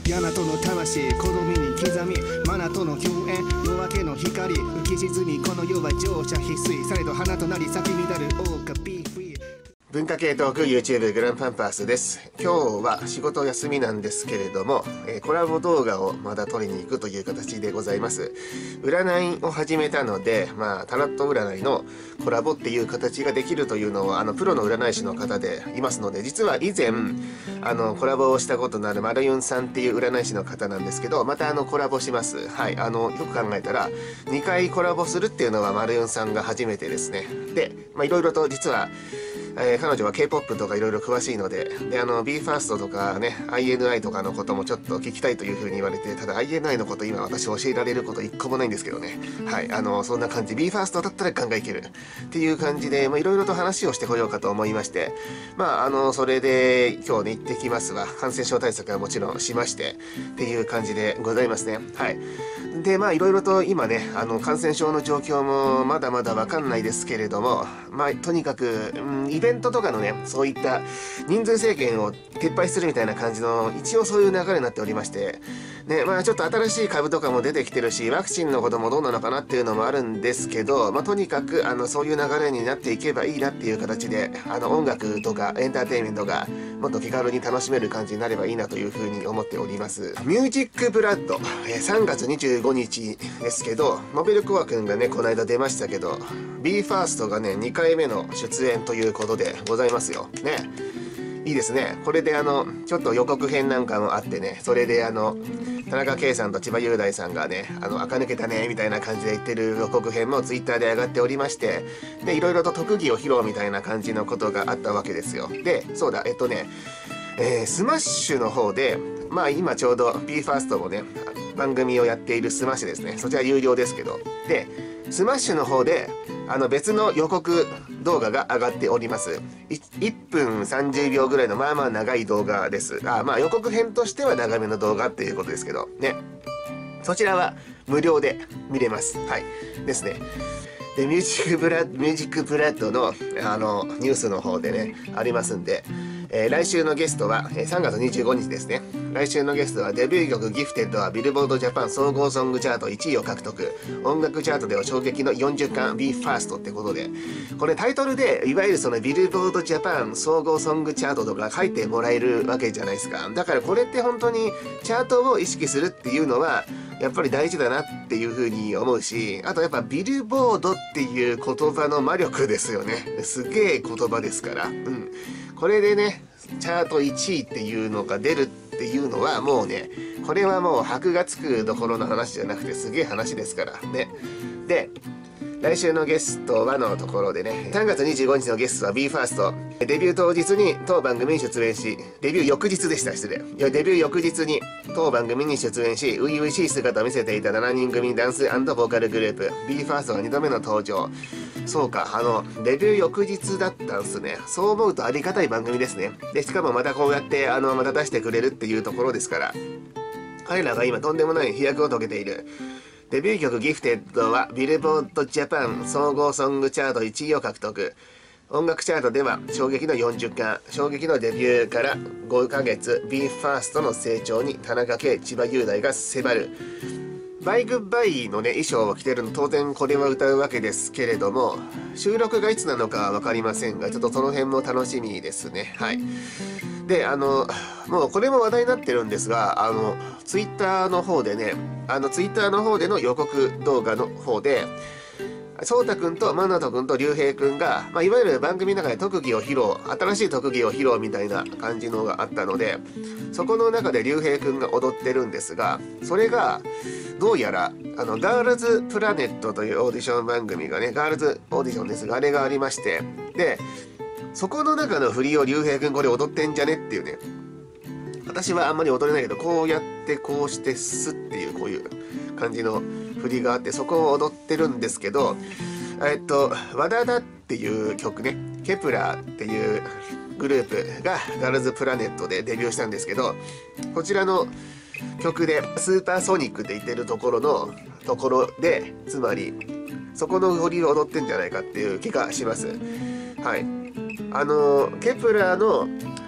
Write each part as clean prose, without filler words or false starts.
大和の魂好みに刻みマナとの共演夜明けの光浮き沈みこの世は乗車翡翠されど花となり咲き乱るオーカビーフリー文化系トーク YouTube グランパンパースです。今日は仕事休みなんですけれども、コラボ動画をまだ撮りに行くという形でございます。占いを始めたので、タロット占いのコラボっていう形ができるというのをプロの占い師の方でいますので、実は以前コラボをしたことのあるマルユンさんっていう占い師の方なんですけど、またコラボします。はい、よく考えたら2回コラボするっていうのはマルユンさんが初めてですね。で、いろいろと実は彼女は K-POP とかいろいろ詳しいので、BE:FIRST とかね、INI とかのこともちょっと聞きたいというふうに言われて、ただ INI のこと今私教えられること一個もないんですけどね。はい、そんな感じ。BE:FIRST だったら考えいける。っていう感じで、いろいろと話をしてこようかと思いまして、それで今日ね、行ってきますわ。感染症対策はもちろんしまして、っていう感じでございますね。はい。で、いろいろと今ね、感染症の状況もまだまだわかんないですけれども、とにかく、イベントとかのね、そういった人数制限を撤廃するみたいな感じの、一応そういう流れになっておりまして、ね、ちょっと新しい株とかも出てきてるし、ワクチンのこともどうなのかなっていうのもあるんですけど、とにかく、そういう流れになっていけばいいなっていう形で、音楽とかエンターテインメントがもっと気軽に楽しめる感じになればいいなというふうに思っております。ミュージックブラッド、3月25日ですけど、モビルコア君がね、この間出ましたけど、BE:FIRST がね、2回目の出演ということでございますよ。ね。いいですね。これでちょっと予告編なんかもあってね、それで田中圭さんと千葉雄大さんがね、垢抜けたね、みたいな感じで言ってる予告編もツイッターで上がっておりまして、で、いろいろと特技を披露みたいな感じのことがあったわけですよ。で、そうだ、スマッシュの方で、今ちょうど BE:FIRST もね、番組をやっているスマッシュですね。そちら有料ですけど。で、スマッシュの方で、別の予告動画が上がっております。1分30秒ぐらいの長い動画です。予告編としては長めの動画っていうことですけど、ね。そちらは無料で見れます。はい。ですね。で、ミュージックブラッドの、ニュースの方でね、ありますんで、来週のゲストは、3月25日ですね。来週のゲストはデビュー曲ギフテッドはビルボードジャパン総合ソングチャート1位を獲得。音楽チャートでは衝撃の40冠 BE:FIRST ってことで、これタイトルでいわゆるそのビルボードジャパン総合ソングチャートとか書いてもらえるわけじゃないですか。だからこれって本当にチャートを意識するっていうのは、やっぱり大事だなっていうふうに思うし、あとやっぱビルボードっていう言葉の魔力ですよね。すげえ言葉ですから。これでね、チャート1位っていうのが出るっていうのはもうね、これはもう箔がつくどころの話じゃなくてすげえ話ですからね。で、来週のゲストはのところでね、3月25日のゲストは BE:FIRST。デビュー当日に当番組に出演し、デビュー翌日でした、失礼。デビュー翌日に当番組に出演し、初々しい姿を見せていた7人組ダンス&ボーカルグループ、BE:FIRST が2度目の登場。そうか、デビュー翌日だったんすね。そう思うとありがたい番組ですね。で、しかもまたこうやって、また出してくれるっていうところですから、彼らが今とんでもない飛躍を遂げている。デビュー曲ギフテッドはビルボードジャパン総合ソングチャート1位を獲得。音楽チャートでは衝撃の40冠、衝撃のデビューから5ヶ月、BE:FIRST の成長に田中圭、千葉雄大が迫る。バイグッバイのね、衣装を着てるの当然これは歌うわけですけれども、収録がいつなのかはわかりませんが、ちょっとその辺も楽しみですね。はい。で、もうこれも話題になってるんですが、ツイッターの方でね、ツイッターの方での予告動画の方で、そうたくんとマナトくんと竜兵くんが、いわゆる番組の中で特技を披露、新しい特技を披露みたいな感じのがあったので、そこの中で竜兵くんが踊ってるんですが、それが、どうやら、ガールズプラネットというオーディション番組がね、ガールズオーディションですが、あれがありまして、で、そこの中の振りを竜兵くんこれ踊ってんじゃねっていうね。私はあんまり踊れないけど、こうやってこうしてスッっていうこういう感じの振りがあって、そこを踊ってるんですけど、和田だっていう曲ね、ケプラーっていうグループがガールズプラネットでデビューしたんですけど、こちらの曲でスーパーソニックって言ってるところで、つまりそこの振りを踊ってんじゃないかっていう気がします。はい。ケプラーの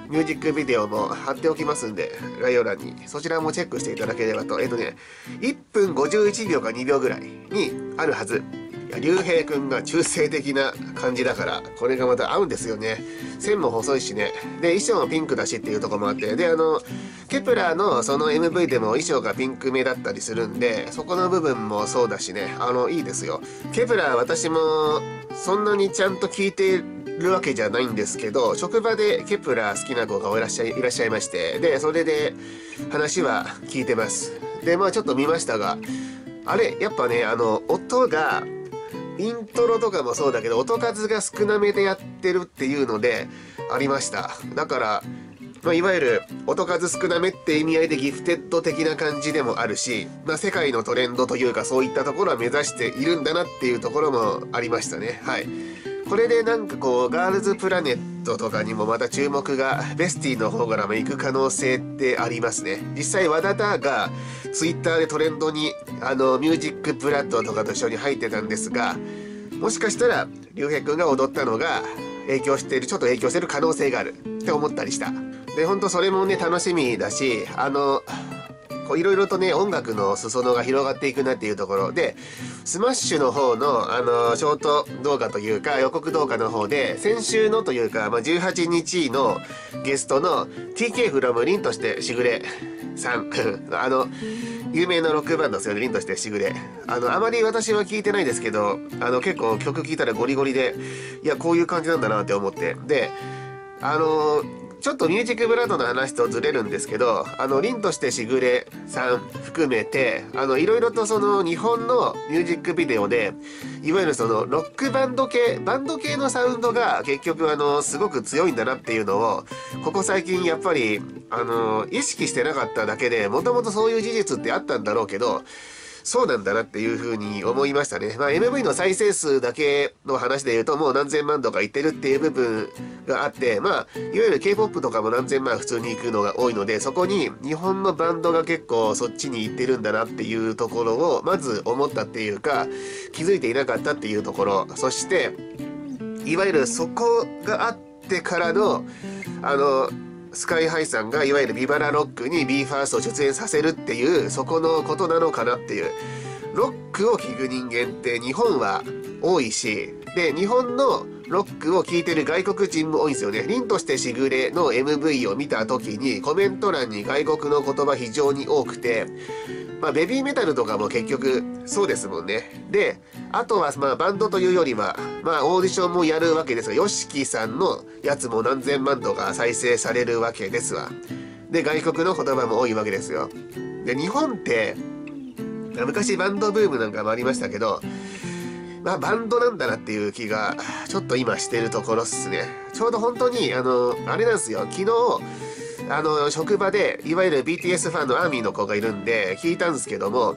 ミュージックビデオも貼っておきますんで、概要欄にそちらもチェックしていただければと。1分51秒か2秒ぐらいにあるはず。いや、竜兵くんが中性的な感じだから、これがまた合うんですよね。線も細いしね。で、衣装もピンクだしっていうところもあって、で、ケプラーのその MV でも衣装がピンク目だったりするんで、そこの部分もそうだしね、いいですよ。ケプラー私もそんなにちゃんと聞いてるわけじゃないんですけど、職場でケプラー好きな子がいらっしゃいまして、で、それで話は聞いてます。で、まあちょっと見ましたが、あれ、やっぱね、音が、イントロとかもそうだけど、音数が少なめでやってるっていうので、ありました。だから、まあ、いわゆる音数少なめって意味合いでギフテッド的な感じでもあるし、まあ、世界のトレンドというかそういったところは目指しているんだなっていうところもありましたね。はい。これでなんかこう、ガールズプラネットとかにもまた注目が、ベスティの方からも行く可能性ってありますね。実際、和田がツイッターでトレンドに、ミュージックブラッドとかと一緒に入ってたんですが、もしかしたら、竜兵くんが踊ったのが、ちょっと影響してる可能性があるって思ったりした。で、ほんとそれもね、楽しみだし、いろいろとね、音楽の裾野が広がっていくなっていうところで、スマッシュの方の、ショート動画というか、予告動画の方で、先週のというか、18日のゲストの TK from 凛としてしぐれさん、有名なロックバンドですよね、凛としてしぐれ。あまり私は聞いてないですけど、結構曲聴いたらゴリゴリで、いや、こういう感じなんだなって思って。で、ちょっとミュージックブラッドの話とずれるんですけど、凛としてしぐれさん含めて、いろいろとその日本のミュージックビデオで、いわゆるそのロックバンド系のサウンドが結局すごく強いんだなっていうのを、ここ最近やっぱり、意識してなかっただけで、もともとそういう事実ってあったんだろうけど、そうなんだなっていう風に思いましたね。まあ MV の再生数だけの話で言うともう何千万とかいってるっていう部分があって、まあいわゆる K-POP とかも何千万普通に行くのが多いので、そこに日本のバンドが結構そっちに行ってるんだなっていうところをまず思ったっていうか、気づいていなかったっていうところ、そしていわゆるそこがあってからのスカイハイさんがいわゆるビバラロックに BE:FIRST を出演させるっていうそこのことなのかなっていう。ロックを聴く人間って日本は多いし、で日本のロックを聴いてる外国人も多いんですよね。凛としてしぐれの MV を見た時にコメント欄に外国の言葉非常に多くて、まあベビーメタルとかも結局そうですもんね。で、あとはまあバンドというよりは、まあオーディションもやるわけですが、YOSHIKIさんのやつも何千万とか再生されるわけですわ。で、外国の言葉も多いわけですよ。で、日本って、昔バンドブームなんかもありましたけど、まあバンドなんだなっていう気がちょっと今してるところっすね。ちょうど本当にあれなんですよ。昨日職場でいわゆる BTS ファンのアーミーの子がいるんで聞いたんですけども、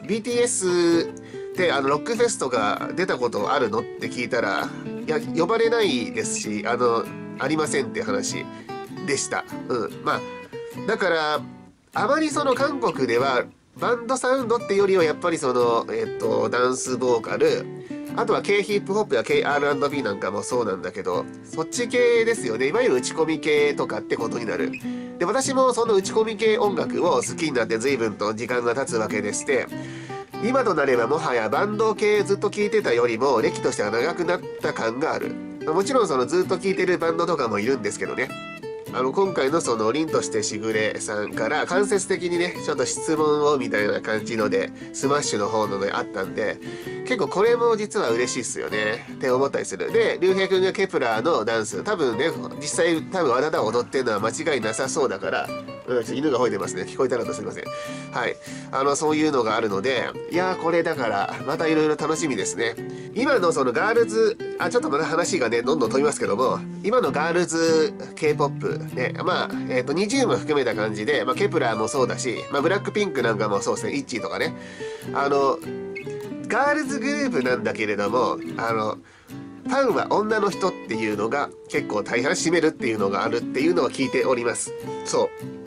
BTS ってロックフェスとか出たことあるのって聞いたら、いや呼ばれないですし、ありませんって話でした。まあだからあまりその韓国ではバンドサウンドっていうよりはやっぱりそのダンスボーカル、あとは K ヒップホップや K-R&B なんかもそうなんだけど、そっち系ですよね。いわゆる打ち込み系とかってことになる。で、私もその打ち込み系音楽を好きになって随分と時間が経つわけでして、今となればもはやバンド系ずっと聴いてたよりも歴としては長くなった感がある。もちろんそのずっと聴いてるバンドとかもいるんですけどね。今回のその凛としてしぐれさんから間接的にね、ちょっと質問をみたいな感じので、スマッシュの方のであったんで、結構これも実は嬉しいっすよねって思ったりする。で、竜兵くんがケプラーのダンス、多分ね、実際多分和田が踊ってるのは間違いなさそうだから、犬が吠えてますね。聞こえたらとすいません。はい。そういうのがあるので、いやーこれだから、またいろいろ楽しみですね。今のそのガールズ、ちょっとまた話がね、どんどん飛びますけども、今のガールズ K-POP ね、まあ、20も含めた感じで、まあ、ケプラーもそうだし、まあ、ブラックピンクなんかもそうですね、イッチーとかね。ガールズグループなんだけれども、ファンは女の人っていうのが結構大半占めるっていうのがあるっていうのを聞いております。そう。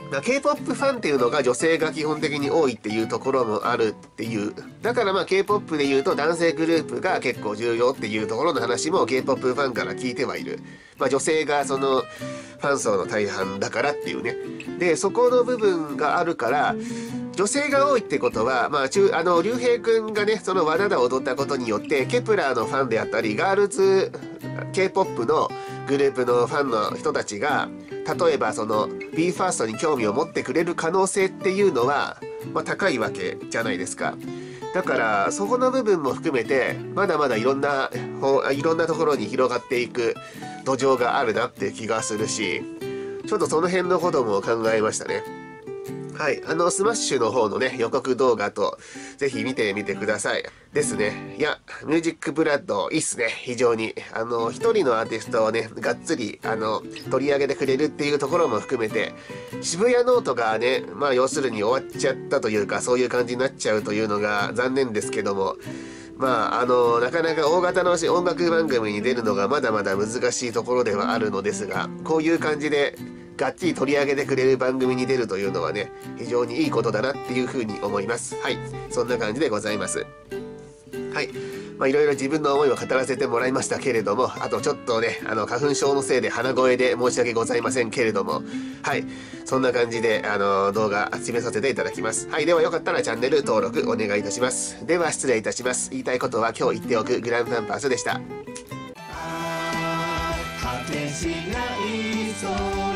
K-POP ファンっていうのが女性が基本的に多いっていうところもあるっていう。だからまあ K-POP で言うと男性グループが結構重要っていうところの話も K-POP ファンから聞いてはいる。女性がそのファン層の大半だからっていうね。で、そこの部分があるから、女性が多いってことは、竜兵くんがね、そのワナダを踊ったことによって、ケプラーのファンであったり、ガールズ K-POP のグループのファンの人たちが、例えばその BE:FIRST に興味を持ってくれる可能性っていうのは、高いわけじゃないですか。だからそこの部分も含めてまだまだいろんなところに広がっていく土壌があるなっていう気がするし、ちょっとその辺のことも考えましたね。はい。スマッシュの方のね、予告動画と、ぜひ見てみてください。ですね。いや、ミュージックブラッド、いいっすね。非常に。一人のアーティストをね、がっつり、取り上げてくれるっていうところも含めて、渋谷ノートがね、要するに終わっちゃったというか、そういう感じになっちゃうというのが残念ですけども、なかなか大型の音楽番組に出るのがまだまだ難しいところではあるのですが、こういう感じで、がっちり取り上げてくれる番組に出るというのはね、非常にいいことだなっていうふうに思います。はい。そんな感じでございます。はい。いろいろ自分の思いを語らせてもらいましたけれども、あとちょっとね、花粉症のせいで鼻声で申し訳ございませんけれども、はい。そんな感じで、動画締めさせていただきます。はい。ではよかったらチャンネル登録お願いいたします。では失礼いたします。言いたいことは今日言っておくグランパンパスでした。 果てしない